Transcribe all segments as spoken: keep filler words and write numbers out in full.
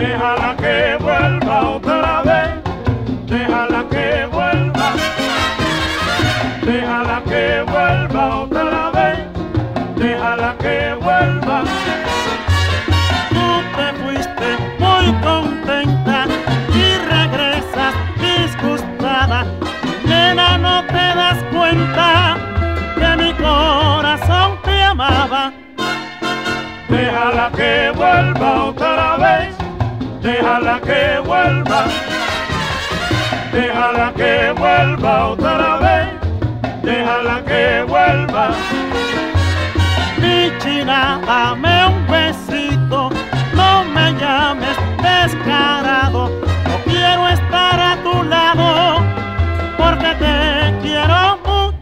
déjala que vuelva otra vez, déjala que vuelva, déjala que vuelva otra vez, déjala que vuelva. Tú te fuiste muy contenta y regresas disgustada. Nena, no te das cuenta que mi corazón te amaba. Déjala que vuelva otra vez, déjala que vuelva, déjala que vuelva otra vez, déjala que vuelva. Mi china, dame un besito, no me llames descarado. No quiero estar a tu lado porque te quiero muchito.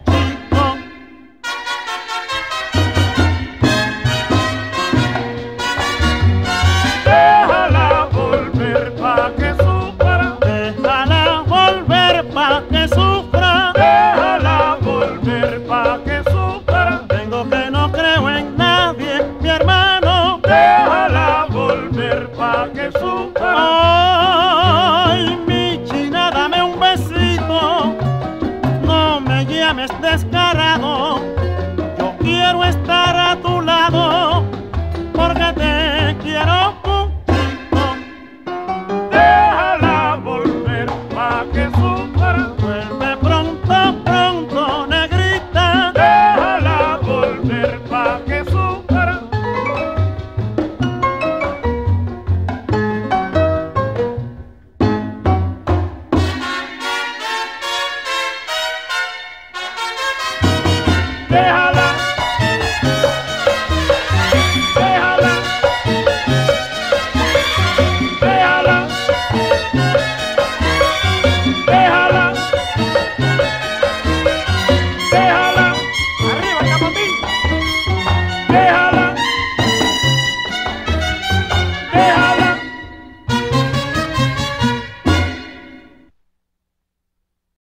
Déjala volver pa' que sufra, Déjala volver pa' que sufra. déjala volver pa' que sufra, Tengo que no creo en nadie, mi hermano. déjala volver pa' que sufra. Ay, mi china, dame un besito, no me llames descarado. Yo quiero estar a tu lado porque te quiero muchito. Déjala volver pa' que sufra, Vuelve pronto, pronto, negrita. déjala volver pa' que sufra. Déjala, déjala, déjala, déjala, déjala, arriba Capotín, déjala.